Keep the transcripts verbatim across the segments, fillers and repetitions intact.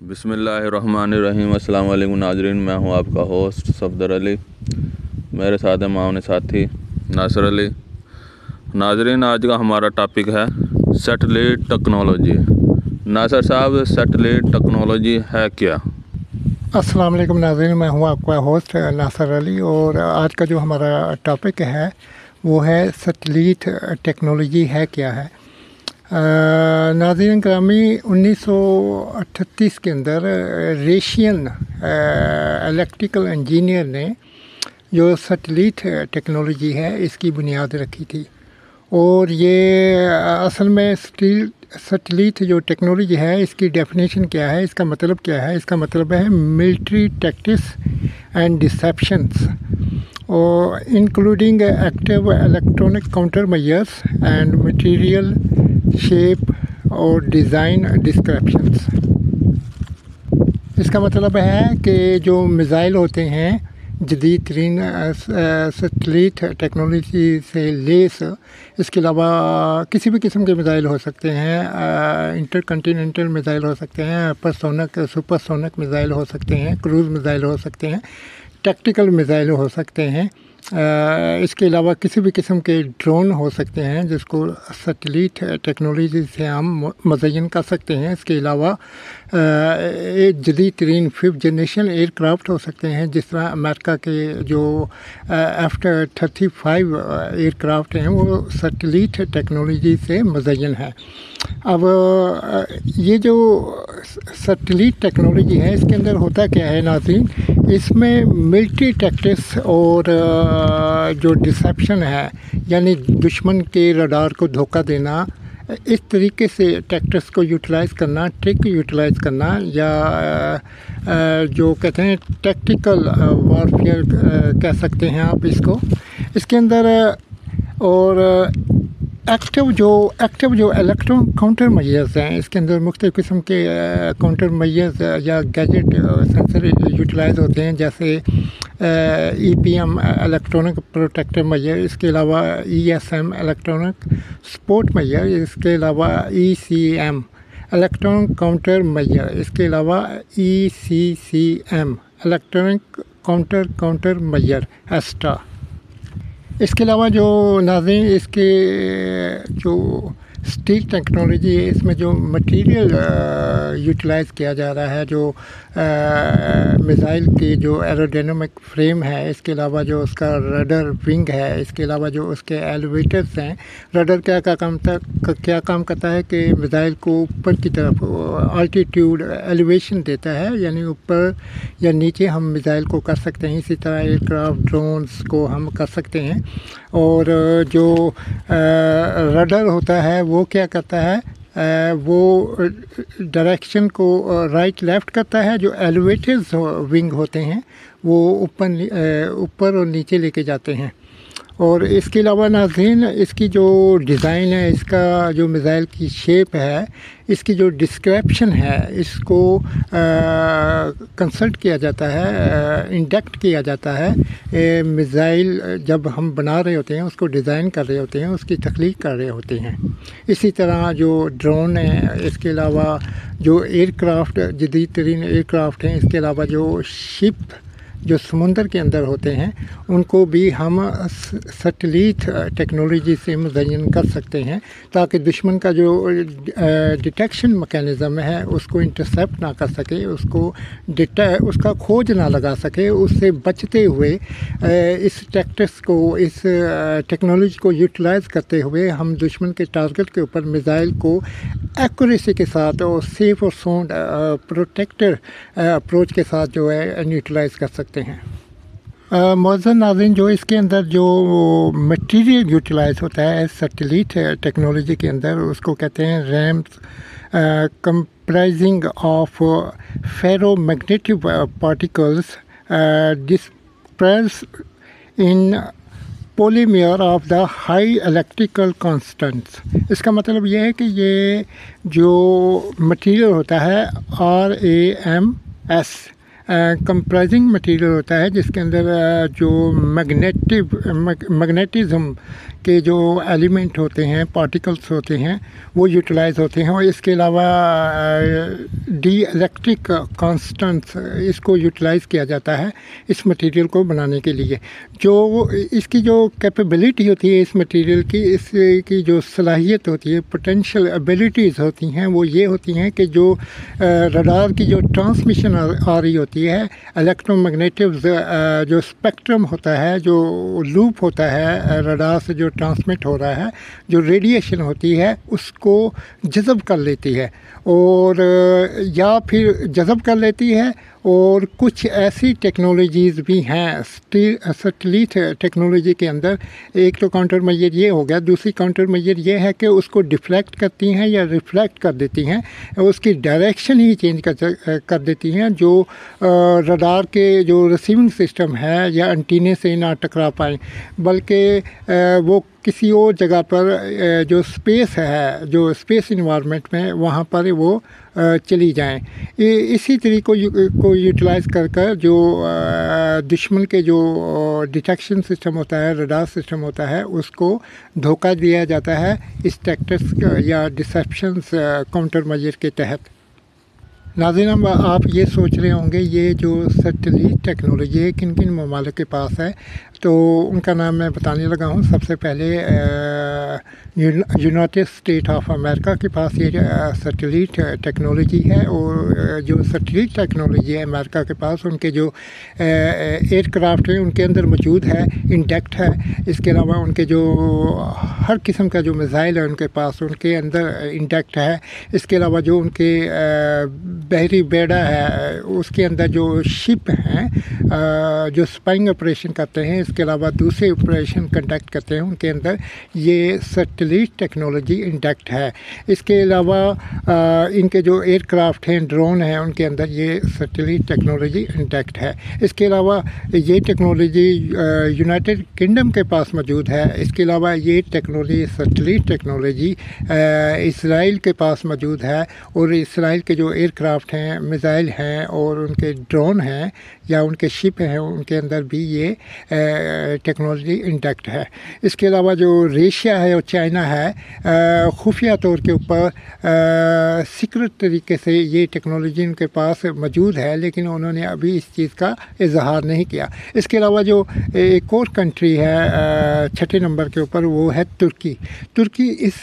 بسم اللہ الرحمن الرحیم۔ السلام علیکم ناظرین، میں ہوں آپ کا ہوسٹ صفدر علی، میرے ساتھ ہیں معاون ساتھی ناصر علی۔ ناظرین، آج کا ہمارا ٹاپک ہے سیٹلائٹ ٹیکنالوجی۔ ناصر صاحب، سیٹلائٹ ٹیکنالوجی ہے کیا؟ السلام علیکم ناظرین، میں ہوں آپ کا ہوسٹ ناصر علی، اور آج کا جو ہمارا ٹاپک ہے وہ ہے سیٹلائٹ ٹیکنالوجی ہے کیا ہے۔ ناظرین گرامی، انیس سو اٹھتیس کے اندر ریشین الیکٹریکل انجینئر نے جو سیٹلائٹ ٹیکنالوجی ہے اس کی بنیاد رکھی تھی، اور یہ اصل میں سیٹلائٹ جو ٹیکنالوجی ہے اس کی ڈیفینیشن کیا ہے، اس کا مطلب کیا ہے؟ اس کا مطلب ہے ملٹری ٹیکٹکس اینڈ ڈسیپشنس اور including active electronic countermeasures and material shape اور ڈیزائن ڈسکرپشنس۔ اس کا مطلب ہے کہ جو میزائل ہوتے ہیں جدید ترین سیٹلائٹ ٹیکنالوجی سے لیس، اس کے علاوہ کسی بھی قسم کے میزائل ہو سکتے ہیں، انٹر کنٹیننٹل میزائل ہو سکتے ہیں، hypersonic supersonic missile ہو سکتے ہیں، کروز میزائل ہو سکتے ہیں، ٹیکٹیکل میزائل ہو سکتے ہیں، اس کے علاوہ کسی بھی قسم کے ڈرون ہو سکتے ہیں جس کو سیٹلائٹ ٹیکنالوجی سے ہم مزین کر سکتے ہیں۔ اس کے علاوہ جدید ترین ففتھ جنریشن ایئر کرافٹ ہو سکتے ہیں، جس طرح امریکہ کے جو F thirty five aircraft ہیں وہ سیٹلائٹ ٹیکنالوجی سے مزین ہیں۔ اب یہ جو سیٹلائٹ ٹیکنالوجی ہے اس کے اندر ہوتا کیا ہے ناظرین؟ اس میں ملٹری ٹیکٹکس اور جو ڈسیپشن ہے، یعنی دشمن کے رڈار کو دھوکہ دینا، اس طریقے سے ٹیکٹکس کو یوٹیلائز کرنا، ٹرک یوٹیلائز کرنا، یا جو کہتے ہیں ٹیکٹیکل وارفیئر کہہ سکتے ہیں آپ اس کو۔ اس کے اندر اور ایکٹیو جو ایکٹیو جو الیکٹرون کاؤنٹر میئرز ہیں، اس کے اندر مختلف قسم کے کاؤنٹر میئرز یا گیجٹ سینسر یوٹیلائز ہوتے ہیں، جیسے E P M electronic protector measure, اس کے علاوہ E S M electronic support measure, اس کے علاوہ E C M electronic counter measure, اس کے علاوہ E C C M electronic counter counter measure ایسٹا۔ اس کے علاوہ جو ناظرین اس کے جو اسٹیل ٹیکنالوجی ہے، اس میں جو مٹیریل یوٹیلائز کیا جا رہا ہے، جو میزائل کی جو ایروڈینامک فریم ہے، اس کے علاوہ جو اس کا رڈر ونگ ہے، اس کے علاوہ جو اس کے ایلیویٹرز ہیں۔ رڈر کیا کیا کام کیا کام کرتا ہے کہ میزائل کو اوپر کی طرف الٹیٹیوڈ ایلیویشن دیتا ہے، یعنی اوپر یا نیچے ہم میزائل کو کر سکتے ہیں۔ اسی طرح ایئر کرافٹ ڈرونز کو ہم کر سکتے ہیں۔ اور جو رڈر ہوتا ہے وہ کیا کرتا ہے؟ وہ ڈائریکشن کو رائٹ لیفٹ کرتا ہے۔ جو ایلیویٹرز ونگ ہوتے ہیں وہ اوپر اوپر اور نیچے لے کے جاتے ہیں۔ اور اس کے علاوہ ناظرین اس کی جو ڈیزائن ہے، اس کا جو میزائل کی شیپ ہے، اس کی جو ڈسکرپشن ہے، اس کو کنسلٹ کیا جاتا ہے، انڈکٹ کیا جاتا ہے۔ میزائل جب ہم بنا رہے ہوتے ہیں، اس کو ڈیزائن کر رہے ہوتے ہیں، اس کی تخلیق کر رہے ہوتے ہیں۔ اسی طرح جو ڈرون ہے، اس کے علاوہ جو ایئر کرافٹ جدید ترین ایئر کرافٹ ہیں، اس کے علاوہ جو شپ جو سمندر کے اندر ہوتے ہیں، ان کو بھی ہم سیٹلائٹ ٹیکنالوجی سے مزین کر سکتے ہیں، تاکہ دشمن کا جو ڈیٹیکشن میکینزم ہے اس کو انٹرسیپٹ نہ کر سکے، اس کو اس کا کھوج نہ لگا سکے۔ اس سے بچتے ہوئے اس ٹیکٹکس کو، اس ٹیکنالوجی کو یوٹیلائز کرتے ہوئے ہم دشمن کے ٹارگٹ کے اوپر میزائل کو ایکوریسی کے ساتھ اور سیف اور ساؤنڈ پروٹیکٹر اپروچ کے ساتھ جو ہے یوٹیلائز کر سکتے ہیں۔ معزز ناظرین، جو اس کے اندر جو مٹیریل یوٹیلائز ہوتا ہے سیٹلائٹ ٹیکنالوجی کے اندر، اس کو کہتے ہیں RAMs, comprising of ferromagnetic particles dispersed in polymer of the high electrical constants. اس کا مطلب یہ ہے کہ یہ جو مٹیریل ہوتا ہے R A M S comprising material होता है जिसके अंदर अ, जो मैग्नेटिव मैग्नेटिज्म के जो एलिमेंट होते हैं, पार्टिकल्स होते हैं, वो यूटिलाइज होते हैं। और इसके अलावा डी इलेक्ट्रिक कांस्टेंट्स इसको यूटिलाइज किया जाता है इस मटेरियल को बनाने के लिए। जो इसकी जो कैपेबिलिटी होती है इस मटेरियल की, इसकी जो सलाहियत होती है, पोटेंशियल एबिलिटीज़ होती हैं, वो ये होती हैं कि जो रडार की जो ट्रांसमिशन आ, आ रही होती है, इलेक्ट्रोमैग्नेटिव जो स्पेक्ट्रम होता है, जो लूप होता है रडार से जो ट्रांसमिट हो रहा है, जो रेडिएशन होती है उसको जज़ब कर लेती है और या फिर जज़ब कर लेती है। और कुछ ऐसी टेक्नोलॉजीज़ भी हैं सैटेलाइट टेक्नोलॉजी के अंदर। एक तो काउंटर मेजर ये हो गया, दूसरी काउंटर मेजर ये है कि उसको डिफ्लेक्ट करती हैं या रिफ्लेक्ट कर देती हैं, उसकी डायरेक्शन ही चेंज कर कर देती हैं, जो रडार के जो रिसीविंग सिस्टम है या एंटीने से ना टकरा पाएँ, बल्कि वो किसी और जगह पर जो स्पेस है, जो स्पेस इन्वायरमेंट में, वहाँ पर वो चली जाएं। इसी तरीक़ों को यूटिलाइज़ कर कर जो दुश्मन के जो डिटेक्शन सिस्टम होता है, रडार सिस्टम होता है, उसको धोखा दिया जाता है इस टैक्टिक्स या डिसेप्शंस काउंटर मेजर के तहत। नाज़रीन, अब आप ये सोच रहे होंगे ये जो सैटेलाइट टेक्नोलॉजी है किन किन ममालिक के पास है, तो उनका नाम मैं बताने लगा हूँ। सबसे पहले यूनाइटेड स्टेट ऑफ अमेरिका के पास ये सैटेलाइट टेक्नोलॉजी है। और जो सैटेलाइट टेक्नोलॉजी है अमेरिका के पास, उनके जो एयरक्राफ्ट हैं उनके अंदर मौजूद है, इंडेक्ट है। इसके अलावा उनके जो हर किस्म का जो मिसाइल है उनके पास, उनके अंदर इंडेक्ट है। इसके अलावा जो उनके बहरी बेड़ा है उसके अंदर जो शिप हैं जो स्पाइंग ऑपरेशन करते हैं, इसके अलावा दूसरे ऑपरेशन कंडक्ट करते हैं, उनके अंदर ये सैटेलाइट टेक्नोलॉजी इंडेक्ट है। इसके अलावा इनके जो एयरक्राफ्ट हैं, ड्रोन हैं, उनके अंदर ये सैटेलाइट टेक्नोलॉजी इंडेक्ट है। इसके अलावा ये टेक्नोलॉजी यूनाइटेड किंगडम के पास मौजूद है। इसके अलावा ये टेक्नोलॉजी सैटेलाइट टेक्नोलॉजी इसराइल के पास मौजूद है। और इसराइल के जो एयरक्राफ्ट हैं, मिसाइल हैं और उनके ड्रोन हैं या उनके शिप हैं, उनके अंदर भी ये टेक्नोलॉजी इंडेक्ट है। इसके अलावा जो रशिया है और चाइना है, खुफिया तौर के ऊपर सीक्रेट तरीके से ये टेक्नोलॉजी उनके पास मौजूद है, लेकिन उन्होंने अभी इस चीज़ का इजहार नहीं किया। इसके अलावा जो एक और कंट्री है छठे नंबर के ऊपर, वो है तुर्की। तुर्की इस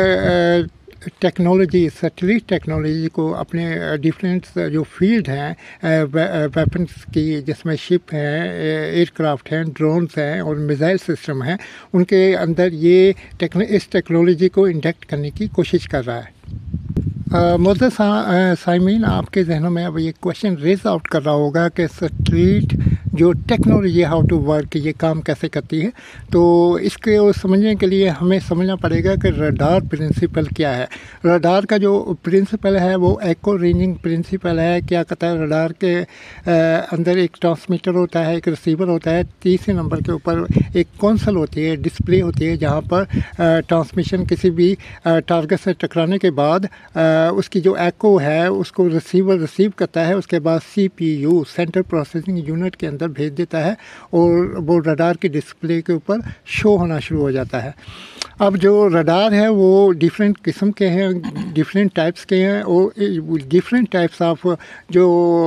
टेक्नोलॉजी, सैटेलाइट टेक्नोलॉजी को अपने डिफरेंट जो फील्ड हैं वेपन्स की, जिसमें शिप हैं, एयरक्राफ्ट हैं, ड्रोन्स हैं और मिसाइल सिस्टम हैं, उनके अंदर ये टेक्नो इस टेक्नोलॉजी को इंजेक्ट करने की कोशिश कर रहा है। मोअज़्ज़ज़ साइमीन, आपके जहनों में अब ये क्वेश्चन रेज आउट कर रहा होगा कि सैटेलाइट जो टेक्नोलॉजी हाउ टू वर्क, ये काम कैसे करती है। तो इसके समझने के लिए हमें समझना पड़ेगा कि रडार प्रिंसिपल क्या है। रडार का जो प्रिंसिपल है वो एको रेंजिंग प्रिंसिपल है। क्या कहता है, रडार के अंदर एक ट्रांसमीटर होता है, एक रिसीवर होता है, तीसरे नंबर के ऊपर एक कंसोल होती है, डिस्प्ले होती है, जहाँ पर ट्रांसमिशन किसी भी टारगेट से टकराने के बाद उसकी जो एको है उसको रिसीवर रिसीव करता है, उसके बाद सीपीयू सेंट्रल प्रोसेसिंग यूनिट के अंदर भेज देता है और वो रडार के डिस्प्ले के ऊपर शो होना शुरू हो जाता है। अब जो रडार है वो डिफरेंट किस्म के हैं, डिफरेंट टाइप्स के हैं और डिफरेंट टाइप्स ऑफ जो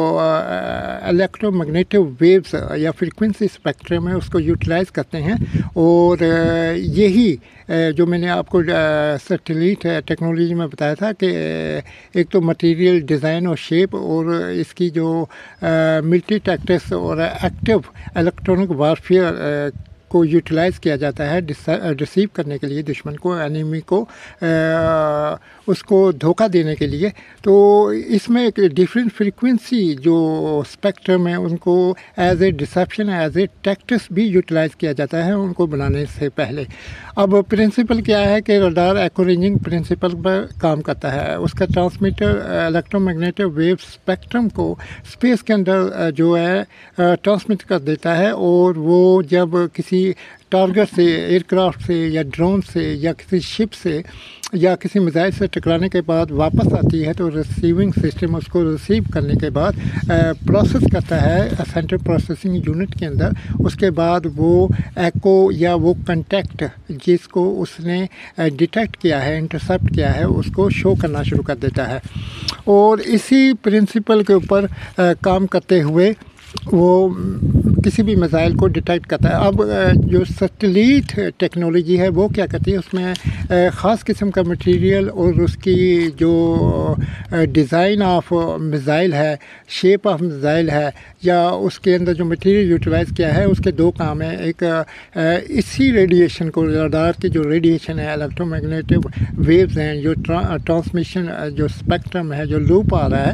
इलेक्ट्रोमैग्नेटिक वेव्स या फ्रीक्वेंसी स्पेक्ट्रम है उसको यूटिलाइज़ करते हैं। और यही जो मैंने आपको सैटेलाइट टेक्नोलॉजी में बताया था कि एक तो मटेरियल डिज़ाइन और शेप और इसकी जो मिलिट्री टैक्टिक्स और एक्टिव इलेक्ट्रॉनिक वारफेयर को यूटिलाइज़ किया जाता है रिसीव करने के लिए, दुश्मन को, एनिमी को, आ, उसको धोखा देने के लिए। तो इसमें एक डिफरेंट फ्रीक्वेंसी जो स्पेक्ट्रम है उनको as a deception, as a tactics भी यूटिलाइज़ किया जाता है उनको बनाने से पहले। अब प्रिंसिपल क्या है कि रडार एको रेंजिंग प्रिंसिपल पर काम करता है। उसका ट्रांसमीटर इलेक्ट्रोमैग्नेटिक वेव स्पेक्ट्रम को स्पेस के अंदर जो है ट्रांसमिट कर देता है और वो जब किसी किसी टारगेट से, एयरक्राफ्ट से या ड्रोन से या किसी शिप से या किसी मिसाइल से टकराने के बाद वापस आती है, तो रिसीविंग सिस्टम उसको रिसीव करने के बाद प्रोसेस करता है सेंट्रल प्रोसेसिंग यूनिट के अंदर। उसके बाद वो एको या वो कंटेक्ट जिसको उसने डिटेक्ट किया है, इंटरसेप्ट किया है, उसको शो करना शुरू कर देता है। और इसी प्रिंसिपल के ऊपर काम करते हुए वो किसी भी मिसाइल को डिटेक्ट करता है। अब जो सैटेलाइट टेक्नोलॉजी है वो क्या करती है, उसमें ख़ास किस्म का मटेरियल और उसकी जो डिज़ाइन ऑफ मिसाइल है, शेप ऑफ मिसाइल है, या उसके अंदर जो मटेरियल यूटिलाइज़ किया है, उसके दो काम हैं। एक इसी रेडिएशन को, रडार की जो रेडिएशन है, इलेक्ट्रोमैग्नेटिक वेव्स हैं, जो ट्रांसमिशन जो स्पेक्ट्रम है, जो लूप आ रहा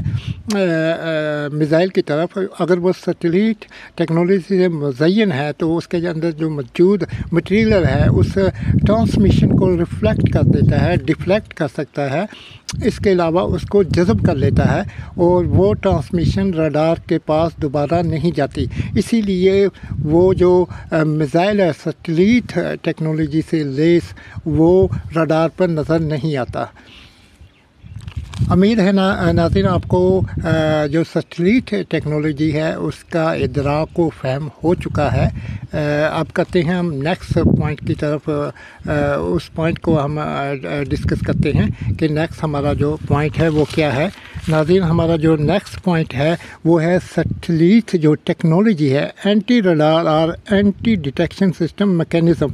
है मिसाइल की तरफ, अगर वो सैटेलाइट टेक्नोलॉजी से मुज़य्यन है तो उसके अंदर जो मौजूद मटेरियल है उस ट्रांसमिशन को रिफ्लेक्ट कर देता है, डिफ्लेक्ट कर सकता है, इसके अलावा उसको जज़ब कर लेता है और वो ट्रांसमिशन रडार के पास दोबारा नहीं जाती। इसीलिए वो जो मिसाइल है सैटेलाइट टेक्नोलॉजी से लेस, वो रडार पर नज़र नहीं आता। उम्मीद है ना नाज़रीन आपको जो सैटेलाइट टेक्नोलॉजी है उसका इदराक को फ़हम हो चुका है। अब करते हैं हम नेक्स्ट पॉइंट की तरफ, उस पॉइंट को हम डिस्कस करते हैं कि नेक्स्ट हमारा जो पॉइंट है वो क्या है। नाज़रीन हमारा जो नेक्स्ट पॉइंट है वो है सैटेलाइट जो टेक्नोलॉजी है, एंटी रडार और एंटी डिटेक्शन सिस्टम मैकेनिज़्म।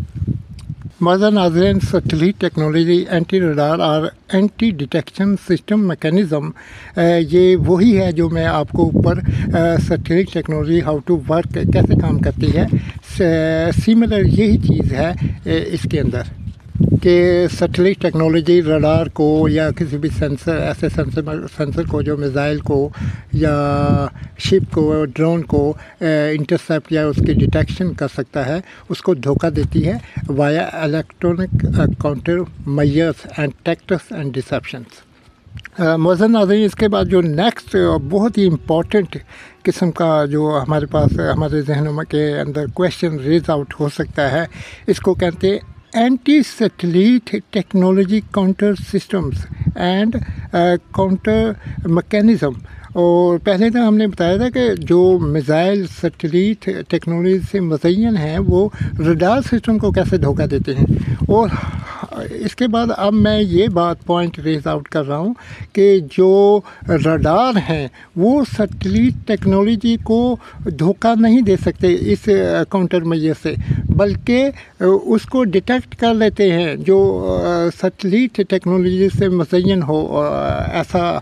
मज़ा नाज़रीन सैटेलाइट टेक्नोलॉजी, एंटी रडार और एंटी डिटेक्शन सिस्टम मैकेनिज़्म, ये वही है जो मैं आपको ऊपर satellite technology how to work कैसे काम करती है, सिमिलर यही चीज़ है इसके अंदर कि सैटेलाइट टेक्नोलॉजी रडार को या किसी भी सेंसर, ऐसे सेंसर सेंसर को जो मिसाइल को या शिप को, ड्रोन को इंटरसेप्ट या उसकी डिटेक्शन कर सकता है, उसको धोखा देती है via electronic counter measures and tactics and deceptions. मौजूद नाज़रीन इसके बाद जो नेक्स्ट बहुत ही इम्पॉर्टेंट किस्म का जो हमारे पास हमारे जहनों के अंदर क्वेश्चन रेज आउट हो सकता है, इसको कहते हैं anti satellite technology counter systems and counter mechanism. और पहले तो हमने बताया था कि जो मिसाइल सैटेलाइट टेक्नोलॉजी से मुज़य्यन हैं वो रडार सिस्टम को कैसे धोखा देते हैं। और इसके बाद अब मैं ये बात पॉइंट रेज आउट कर रहा हूँ कि जो रडार हैं वो सैटेलाइट टेक्नोलॉजी को धोखा नहीं दे सकते इस काउंटर मेजर से, बल्कि उसको डिटेक्ट कर लेते हैं जो सैटेलाइट टेक्नोलॉजी से मुज़य्यन हो, ऐसा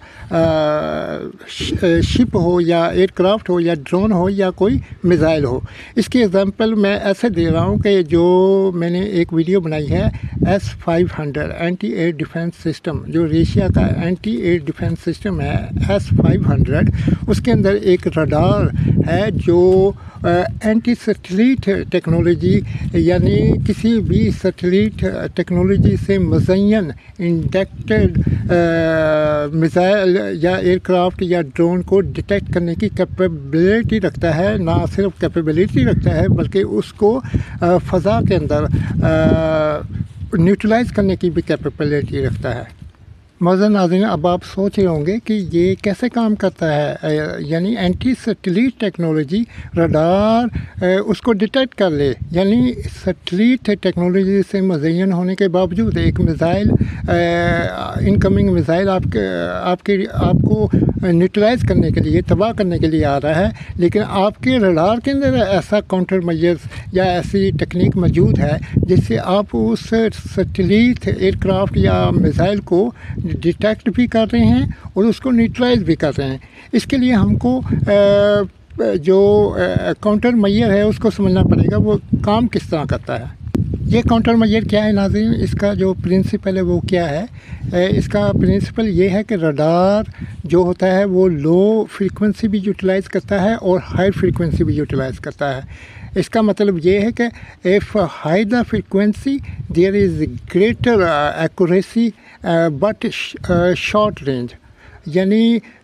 शिप हो या एयरक्राफ्ट हो या ड्रोन हो या कोई मिसाइल हो। इसकी एग्जांपल मैं ऐसे दे रहा हूँ कि जो मैंने एक वीडियो बनाई है S five hundred anti air defence system, जो रशिया का एंटी एयर डिफेंस सिस्टम है एस फाइव हंड्रेड, उसके अंदर एक रडार है जो एंटी सैटेलाइट टेक्नोलॉजी यानी किसी भी सैटेलाइट टेक्नोलॉजी से मुज़य्यन इंडेक्टेड मिसाइल या एयरक्राफ्ट या ड्रोन को डिटेक्ट करने की कैपेबिलिटी रखता है। ना सिर्फ कैपेबिलिटी रखता है बल्कि उसको फ़ज़ा के अंदर न्यूट्रलाइज़ करने की भी कैपेबिलिटी रखता है। मौजूद नाज़रीन अब आप सोच रहे होंगे कि ये कैसे काम करता है, यानी एंटी सैटेलाइट टेक्नोलॉजी रडार उसको डिटेक्ट कर ले, यानी सैटेलाइट टेक्नोलॉजी से मुज़य्यन होने के बावजूद एक मिसाइल, इनकमिंग मिसाइल आपके आपके आपको न्यूट्रलाइज़ करने के लिए, तबाह करने के लिए आ रहा है, लेकिन आपके रडार के अंदर ऐसा काउंटर मेजर्स या ऐसी टेक्निक मौजूद है जिससे आप उस सैटेलाइट एयरक्राफ्ट या मिसाइल को डिटेक्ट भी कर रहे हैं और उसको न्यूट्रलाइज भी कर रहे हैं। इसके लिए हमको जो काउंटर मेजर है उसको समझना पड़ेगा वो काम किस तरह करता है। ये काउंटर मेजर क्या है नाज़रीन, इसका जो प्रिंसिपल है वो क्या है। इसका प्रिंसिपल ये है कि रडार जो होता है वो लो फ्रीक्वेंसी भी यूटिलाइज़ करता है और हाई फ्रीक्वेंसी भी यूटिलाइज़ करता है। इसका मतलब ये है कि if high the frequency there is greater accuracy but short range, यानी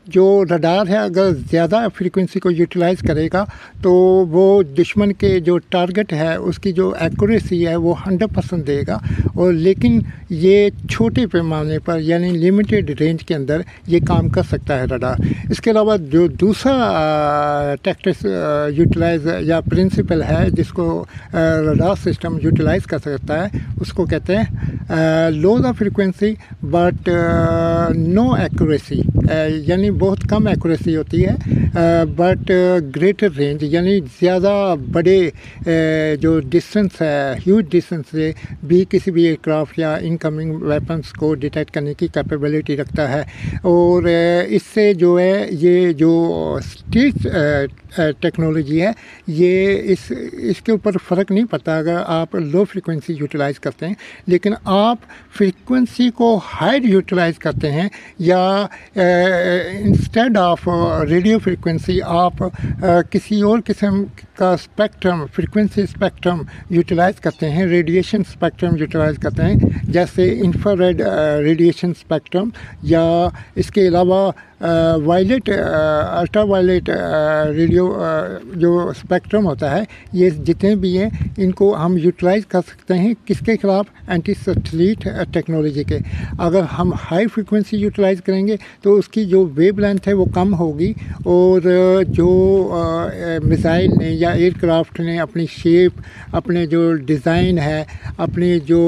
जो रडार है अगर ज़्यादा फ्रीक्वेंसी को यूटिलाइज़ करेगा तो वो दुश्मन के जो टारगेट है उसकी जो एक्यूरेसी है वो हंड्रेड परसेंट देगा। और लेकिन ये छोटे पैमाने पर यानी लिमिटेड रेंज के अंदर ये काम कर सकता है रडार। इसके अलावा जो दूसरा टैक्टिक्स यूटिलाइज या प्रिंसिपल है जिसको रडार सिस्टम यूटिलाइज़ कर सकता है उसको कहते हैं low the frequency but no accuracy, यानी बहुत कम एक्यूरेसी होती है बट ग्रेटर रेंज, यानी ज़्यादा बड़े uh, जो डिस्टेंस है ह्यूज डिस्टेंस से भी किसी भी एयरक्राफ्ट या इनकमिंग वेपन्स को डिटेक्ट करने की कैपेबिलिटी रखता है। और uh, इससे जो है ये जो स्टील्थ टेक्नोलॉजी है ये इस इसके ऊपर फ़र्क नहीं पड़ता अगर आप लो फ्रीक्वेंसी यूटिलाइज़ करते हैं, लेकिन आप फ्रीक्वेंसी को हाई यूटिलाइज़ करते हैं या इंस्टेड ऑफ रेडियो फ्रीक्वेंसी आप uh, किसी और किस्म का स्पेक्ट्रम फ्रीक्वेंसी स्पेक्ट्रम यूटिलाइज़ करते हैं, रेडिएशन स्पेक्ट्रम यूटिलाइज़ करते हैं, जैसे इंफ्रारेड रेडिएशन स्पेक्ट्रम या इसके अलावा वायलेट अल्ट्रा वायलेट रेडियो जो स्पेक्ट्रम होता है, ये जितने भी हैं इनको हम यूटिलाइज़ कर सकते हैं किसके खिलाफ, एंटी सैटेलाइट टेक्नोलॉजी के। अगर हम हाई फ्रीक्वेंसी यूटिलाइज़ करेंगे तो उसकी जो वेव लेंथ है वो कम होगी और जो मिसाइल ने या एयरक्राफ्ट ने अपनी शेप, अपने जो डिज़ाइन है, अपनी जो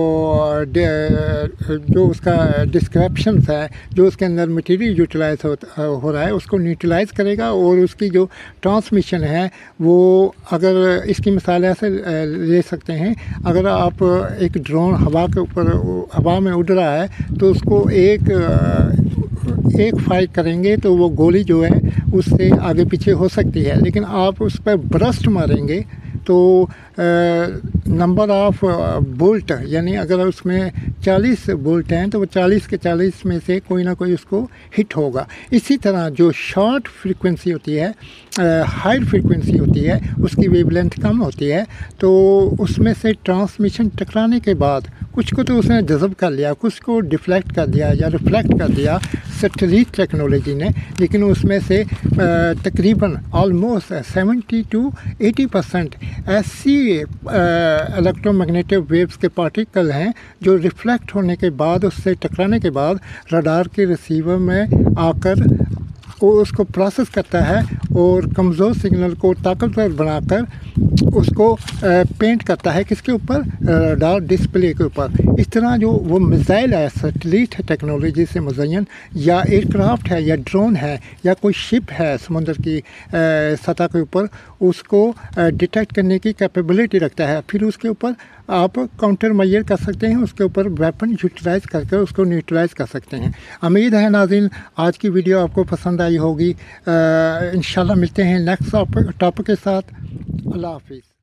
जो उसका डिस्क्रिप्शंस है, जो उसके अंदर मटेरियल यूटिलाइज हो, हो रहा है उसको न्यूट्रलाइज़ करेगा और उसकी जो ट्रांसमिशन है वो, अगर इसकी मिसाल ऐसे ले सकते हैं, अगर आप एक ड्रोन हवा के ऊपर हवा में उड़ रहा है तो उसको एक एक फायर करेंगे तो वो गोली जो है उससे आगे पीछे हो सकती है, लेकिन आप उस पर ब्रस्ट मारेंगे तो नंबर ऑफ बोल्ट, यानी अगर उसमें चालीस बोल्ट हैं तो वो चालीस के चालीस में से कोई ना कोई उसको हिट होगा। इसी तरह जो शॉर्ट फ्रीक्वेंसी होती है, हाई फ्रीक्वेंसी होती है, उसकी वेवलेंथ कम होती है, तो उसमें से ट्रांसमिशन टकराने के बाद कुछ को तो उसने जज़ब कर लिया, कुछ को डिफ्लेक्ट कर दिया या रिफ्लेक्ट कर दिया सैटेलाइट टेक्नोलॉजी ने, लेकिन उसमें से तकरीबन almost seventy two eighty percent ऐसी इलेक्ट्रोमैग्नेटिक वेव्स के पार्टिकल हैं जो रिफ्लेक्ट होने के बाद, उससे टकराने के बाद रडार के रिसीवर में आकर वो उसको प्रोसेस करता है और कमज़ोर सिग्नल को ताकतवर बनाकर उसको पेंट करता है किसके ऊपर, रडार डिस्प्ले के ऊपर। इस तरह जो वो मिसाइल है सैटेलाइट टेक्नोलॉजी से मुज़य्यन, या एयरक्राफ्ट है या ड्रोन है या कोई शिप है समुद्र की सतह के ऊपर, उसको डिटेक्ट करने की कैपेबिलिटी रखता है। फिर उसके ऊपर आप काउंटर मैयर कर सकते हैं, उसके ऊपर वेपन यूटिलाइज़ करके उसको न्यूट्रलाइज़ कर सकते हैं। उम्मीद है नाज़रीन आज की वीडियो आपको पसंद आई होगी। इंशाल्लाह मिलते हैं नेक्स्ट टॉपिक के साथ। अल्लाह हाफिज़।